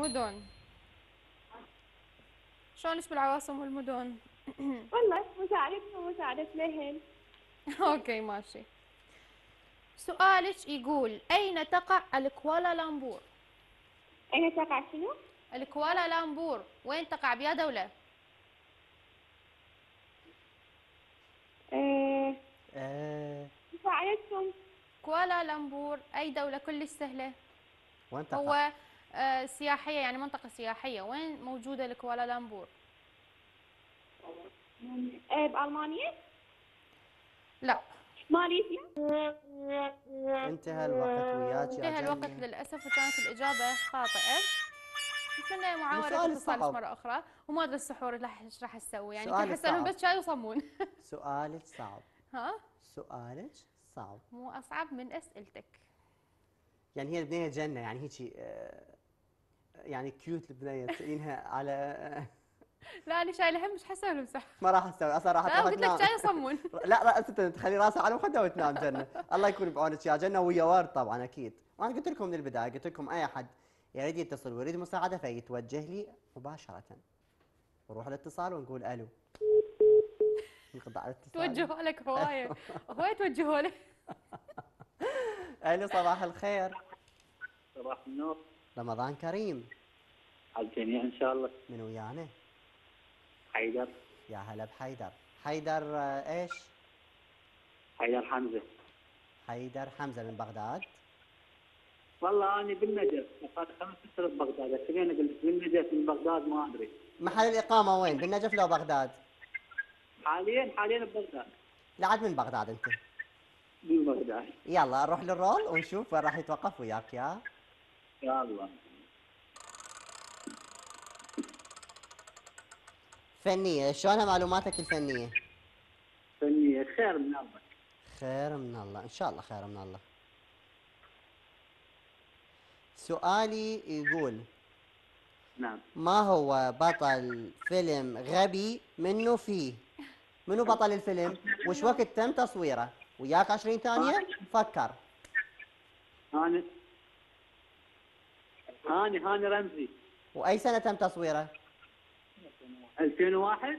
مدن. شلونش بالعواصم والمدن؟ والله مساعدة لهن. اوكي ماشي. سؤالك يقول أين تقع الكوالالمبور؟ أين تقع شنو؟ الكوالالمبور وين تقع بيا دولة؟ آه، آه. مساعدتكم. كوالالمبور أي دولة كلش سهلة. وين تقع؟ هو سياحية، يعني منطقة سياحية. وين موجودة الكوالالمبور؟ بألمانيا؟ لا. ماليزيا؟ انتهى الوقت وياك يا انتهى الوقت جنة. للأسف وكانت الإجابة خاطئة. نتمنى معاودة سؤال اتصالك صعب. مرة أخرى، وما أدري السحور ايش راح تسوي، يعني كل سؤال حسألهم صعب. بس شاي وصمون. سؤالك صعب. ها؟ سؤالك صعب. مو أصعب من أسئلتك. يعني هي البنية جنة، يعني هيك يعني كيوت البنية تسألينها على لا أنا شايلة هم، مش حسألهم صح. ما راح اسوي اصلا، راح لا تروح قلت لك تنام. شاي وصمون. لا راسا تخلي راسها على المخده وتنام جنة. الله يكون بعونك يا جنة، ويا ورد طبعا اكيد. وانا قلت لكم من البدايه، قلت لكم اي احد يريد يتصل ويريد مساعده فيتوجه لي مباشره. نروح الاتصال ونقول الو. انقطع الاتصال. توجهوا لك هواية. هواية توجهوا لك. الو صباح الخير. صباح النور. رمضان كريم على الجميع ان شاء الله. من ويانا؟ حيدر. يا هلا بحيدر. حيدر ايش؟ حيدر حمزه. حيدر حمزه من بغداد. والله انا بالنجف، صار 5 سنين ببغداد، بس انا قلت بالنجف من بغداد ما ادري. محل الاقامه وين؟ بالنجف لو بغداد؟ حاليا ببغداد. لعد من بغداد انت؟ من بغداد. يلا نروح للرول ونشوف وين راح يتوقف وياك يا. يا الله. فنية، شلونها معلوماتك الفنية؟ فنية خير من الله. خير من الله، إن شاء الله خير من الله. سؤالي يقول: نعم. ما هو بطل فيلم غبي منه فيه؟ منو بطل الفيلم؟ وش وقت تم تصويره؟ وياك 20 ثانية، فكر. هاني رمزي. وأي سنة تم تصويره؟ 2001.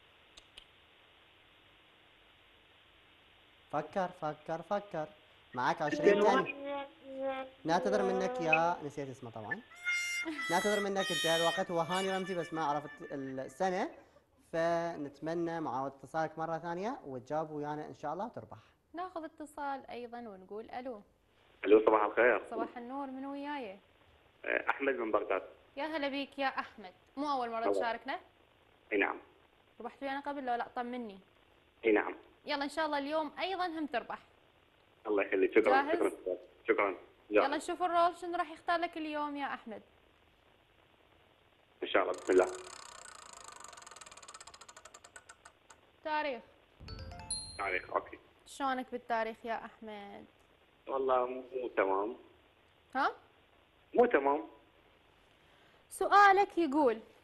فكر فكر فكر، معك 20 ثانية. نعتذر منك يا، نسيت اسمه طبعا. نعتذر منك، انتهى الوقت. هو هاني رمزي بس ما عرفت السنة، فنتمنى معاودة اتصالك مرة ثانية وتجاوب ويانا إن شاء الله وتربح. ناخذ اتصال أيضا ونقول ألو. الو صباح الخير. صباح النور، من وياي؟ احمد من بغداد. يا هلا بيك يا أحمد، مو أول مرة تشاركنا؟ اي نعم. ربحت ويانا قبل لو لا؟ طمني. اي نعم. يلا إن شاء الله اليوم أيضا هم تربح. الله يخليك، شكرا. جاهز؟ شكرا شكرا. يلا نشوف الرول شنو راح يختار لك اليوم يا أحمد. ان شاء الله بسم الله. تاريخ. تاريخ اوكي. شلونك بالتاريخ يا أحمد؟ والله مو تمام. ها؟ مو تمام. سؤالك يقول: